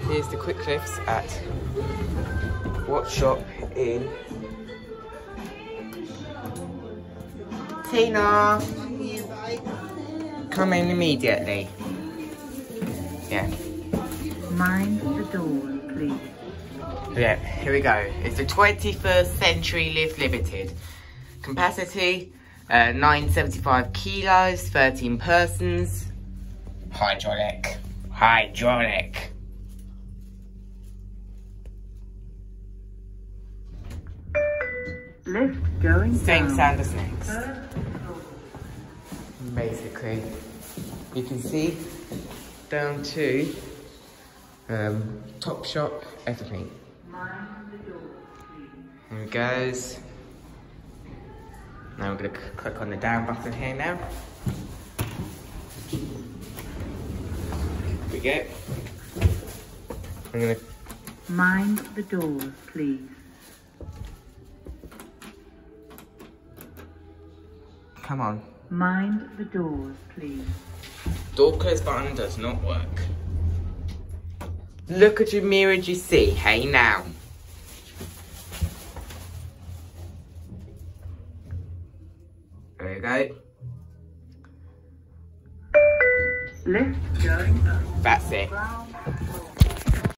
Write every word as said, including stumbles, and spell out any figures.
Here's the quick lifts at what shop in Tina? Come in immediately. Yeah. Mind the doors, please. Yeah, here we go. It's the twenty-first century Lift Limited. Capacity, uh, nine seventy-five kilos, thirteen persons. Hydraulic. Hydraulic. Lift going Same down. sound as next. Basically, you can see down to um, top shop, everything. Here it goes. Now we're going to click on the down button here now. Here we go. I'm going to... Mind the doors, please. Come on. Mind the doors, please. Door close button does not work. Look at your mirror, you see. Hey now. There you go. Lift going up. That's it. Ground floor.